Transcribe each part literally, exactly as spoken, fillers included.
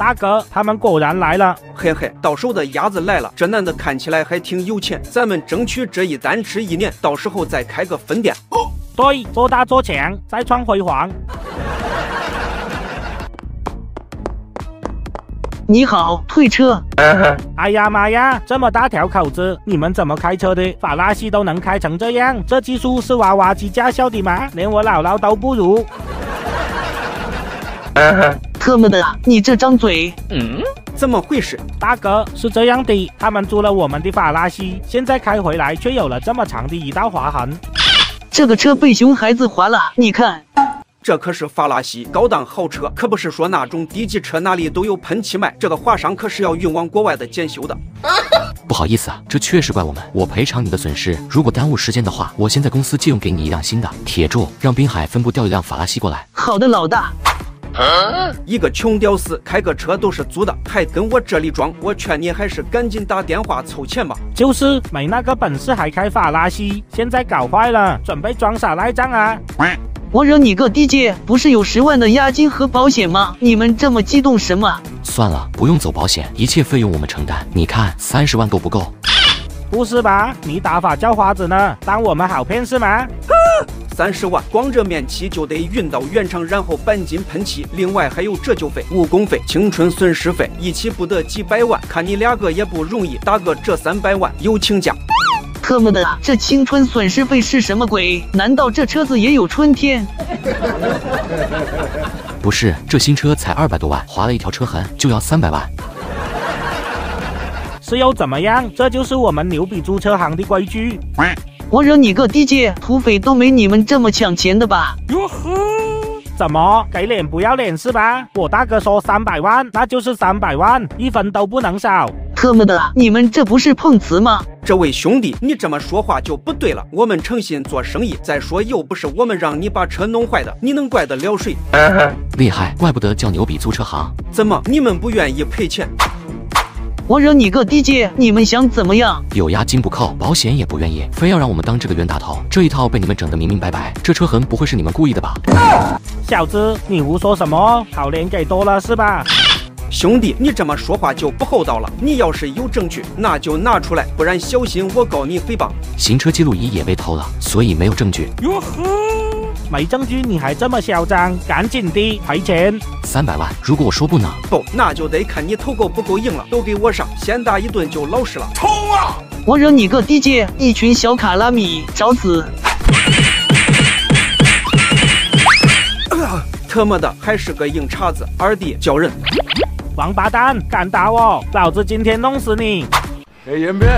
大哥，他们果然来了。 嘿嘿，到手的鸭子来了，这男的看起来还挺有钱，咱们争取这一单吃一年，到时候再开个分店。 对，做大做强，再创辉煌。 你好，退车。 哎呀妈呀，这么大条口子，你们怎么开车的？法拉系都能开成这样，这技术是娃娃机驾校的吗？连我姥姥都不如。 特么的，你这张嘴！ 嗯，怎么回事？ 大哥，是这样的，他们租了我们的法拉系，现在开回来却有了这么长的一道划痕。 这个车被熊孩子划了，你看。 这可是法拉系高档豪车，可不是说那种低级车哪里都有喷漆卖，这个划伤可是要运往国外的检修的。 不好意思啊，这确实怪我们，我赔偿你的损失。如果耽误时间的话，我先在公司借用给你一辆新的。铁柱，让滨海分部调一辆法拉系过来。 好的，老大。 一个穷屌丝开个车都是租的，还跟我这里装，我劝你还是赶紧打电话凑钱吧。 就是没那个本事还开法拉系，现在搞坏了，准备装傻赖账啊！ 我惹你个地界，不是有十万的押金和保险吗？你们这么激动什么？ 算了，不用走保险，一切费用我们承担。你看，三十万都不够。 不是吧？你打发叫花子呢？当我们好骗是吗？ 三十万，光这面漆就得运到原厂，然后钣金喷漆，另外还有折旧费、误工费、青春损失费，一起不得几百万。看你俩个也不容易，打个这三百万，有请假。 特么的，这青春损失费是什么鬼？难道这车子也有春天？ 不是，这新车才二百多万，划了一条车痕就要三百万。 是又怎么样？这就是我们牛比租车行的规矩。 我惹你个地界，土匪都没你们这么抢钱的吧？ 哟呵，怎么给脸不要脸是吧？我大哥说三百万，那就是三百万，一分都不能少。 特么的，你们这不是碰瓷吗？ 这位兄弟，你这么说话就不对了。我们诚心做生意，再说又不是我们让你把车弄坏的，你能怪得了谁？ 厉害，怪不得叫牛比租车行。 怎么你们不愿意赔钱？ 我惹你个地界，你们想怎么样？ 有押金不扣，保险也不愿意，非要让我们当这个冤大头，这一套被你们整得明明白白。这车痕不会是你们故意的吧？ 小子，你胡说什么？好脸给多了是吧？ 兄弟，你这么说话就不厚道了。你要是有证据，那就拿出来，不然小心我告你诽谤。 行车记录仪也被偷了，所以没有证据。 哟呵，没证据你还这么嚣张，赶紧的赔钱。 三百万，如果我说不呢？ 不，那就得看你头够不够硬了。都给我上，先打一顿就老实了。冲啊！ 我惹你个地界，一群小卡拉米，找死！ 特么的，还是个硬茬子，二弟叫人。 王八蛋，敢打我，老子今天弄死你！ 给演变。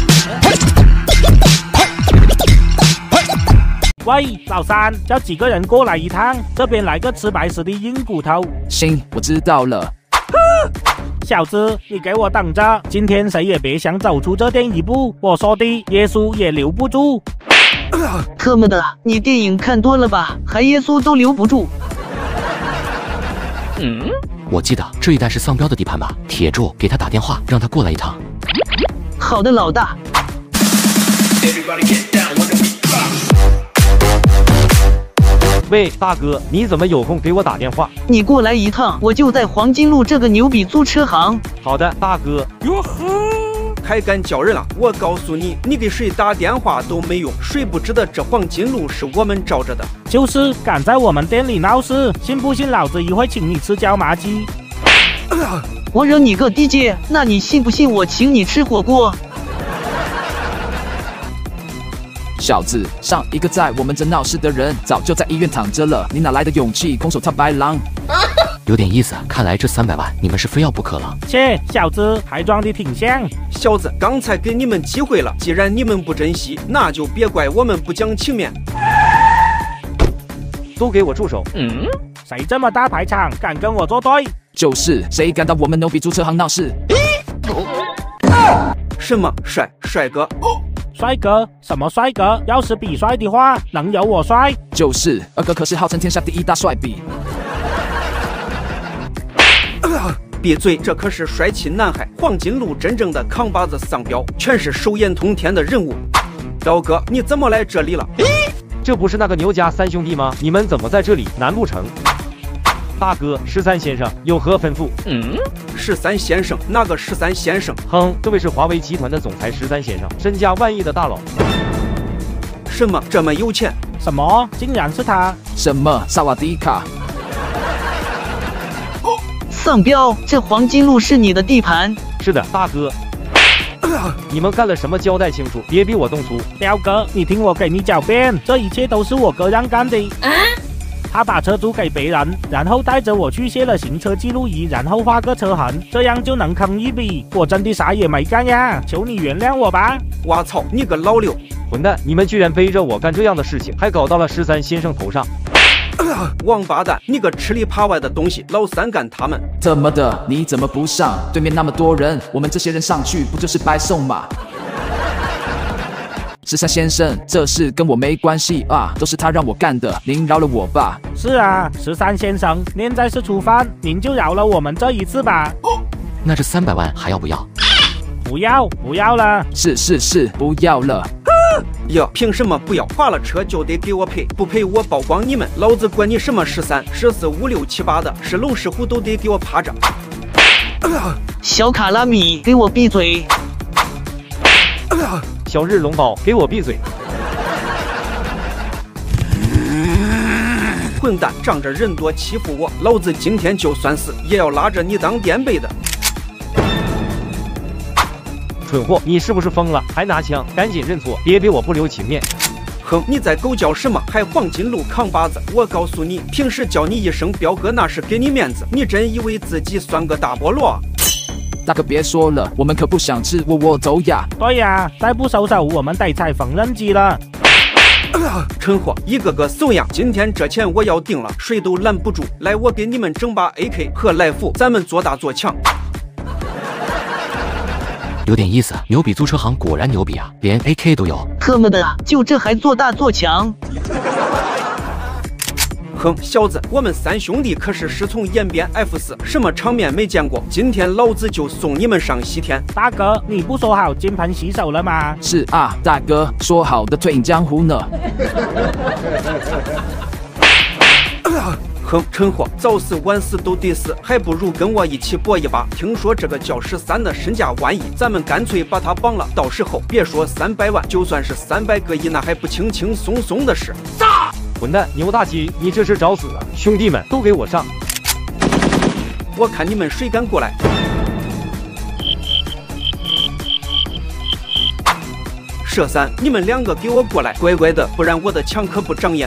喂，老三，叫几个人过来一趟，这边来个吃白食的硬骨头。 行，我知道了。 小子，你给我等着，今天谁也别想走出这店一步，我说的，耶稣也留不住。 特么的，你电影看多了吧？还耶稣都留不住。 嗯，我记得这一带是丧彪的地盘吧？铁柱，给他打电话，让他过来一趟。 好的，老大。 喂，大哥，你怎么有空给我打电话？ 你过来一趟，我就在黄金路这个牛比租车行。 好的，大哥。 哟呵， 还敢叫人了？我告诉你，你给谁打电话都没用，谁不知道这黄金路是我们罩着的？ 就是敢在我们店里闹事，信不信老子一会请你吃椒麻鸡？ 我惹你个地界，那你信不信我请你吃火锅？ 小子，上一个在我们这闹事的人早就在医院躺着了，你哪来的勇气空手套白狼？ 有点意思，看来这三百万你们是非要不可了。 切，小子还装的挺像。 小子，刚才给你们机会了，既然你们不珍惜，那就别怪我们不讲情面。 都给我住手！ 嗯，谁这么大排场，敢跟我作对？ 就是谁敢到我们牛比租车行闹事？ 什么帅帅哥？ 帅哥？什么帅哥？要是比帅的话，能有我帅？ 就是二哥可是号称天下第一大帅比。 闭嘴！这可是帅气男孩，黄金路真正的扛把子丧彪，全是手眼通天的人物。彪哥，你怎么来这里了？ 这不是那个牛家三兄弟吗？你们怎么在这里？难不成大哥，十三先生有何吩咐？ 嗯，十三先生，哪个十三先生？ 哼，这位是华为集团的总裁十三先生，身价万亿的大佬。 什么这么有钱？ 什么？竟然是他！ 什么萨瓦迪卡？ 丧彪，这黄金路是你的地盘。 是的，大哥。你们干了什么？交代清楚，别逼我动粗。 彪哥，你听我给你狡辩，这一切都是我哥让干的。啊、他把车租给别人，然后带着我去卸了行车记录仪，然后画个车痕，这样就能坑一笔。我真的啥也没干呀，求你原谅我吧。 我操，你个老六！ 混蛋！你们居然背着我干这样的事情，还搞到了十三先生头上。 王八蛋，你个吃里扒外的东西！老三干他们怎么的？你怎么不上？对面那么多人，我们这些人上去不就是白送吗？十三先生，这事跟我没关系啊，都是他让我干的，您饶了我吧。 是啊，十三先生，念在是初犯，您就饶了我们这一次吧。 那这三百万还要不要？ 不要，不要了。 是是是，不要了。 呀，凭什么不要？划了车就得给我赔，不赔我曝光你们，老子管你什么十三、十四、五六、七八的，是龙是虎都得给我趴着。 小卡拉米，给我闭嘴！ 小日龙宝，给我闭嘴！ 混蛋，仗着人多欺负我，老子今天就算死也要拉着你当垫背的。 蠢货，你是不是疯了？还拿枪？赶紧认错，别逼我不留情面！ 哼，你在狗叫什么？还黄金路扛把子！我告诉你，平时叫你一声彪哥那是给你面子，你真以为自己算个大菠萝？ 大哥别说了，我们可不想吃窝窝走呀！ 对呀，再不收手，我们得踩缝纫机了。 蠢货，一个个怂样！今天这钱我要定了，谁都拦不住。来，我给你们整把 A K 和来福，咱们做大做强。 有点意思，牛比租车行果然牛逼啊，连 A K 都有。 特么的，就这还做大做强？ 哼，小子，我们三兄弟可是师从演变 F 四，什么场面没见过？今天老子就送你们上西天！ 大哥，你不说好金盆洗手了吗？ 是啊，大哥，说好的退隐江湖呢？ 哼，蠢货，早死晚死都得死，还不如跟我一起搏一把。听说这个叫十三的身价万亿，咱们干脆把他绑了，到时候别说三百万，就算是三百个亿，那还不轻轻松松的事。 混蛋，牛大鸡，你这是找死啊！兄弟们，都给我上！ 我看你们谁敢过来！佘三，你们两个给我过来，乖乖的，不然我的枪可不长眼。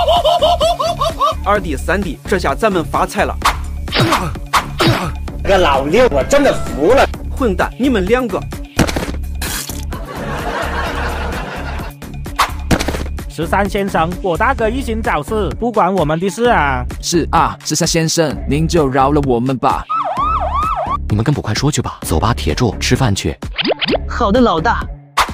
二弟、三弟，这下咱们发财了。 这个老六，我真的服了！ 混蛋，你们两个！ 十三先生，我大哥一心找事，不关我们的事啊。 是啊，十三先生，您就饶了我们吧。 你们跟捕快说去吧，走吧，铁柱，吃饭去。 好的，老大。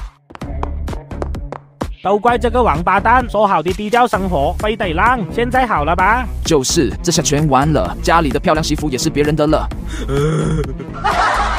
都怪这个王八蛋，说好的低调生活，非得让，现在好了吧？ 就是，这下全完了，家里的漂亮媳妇也是别人的了。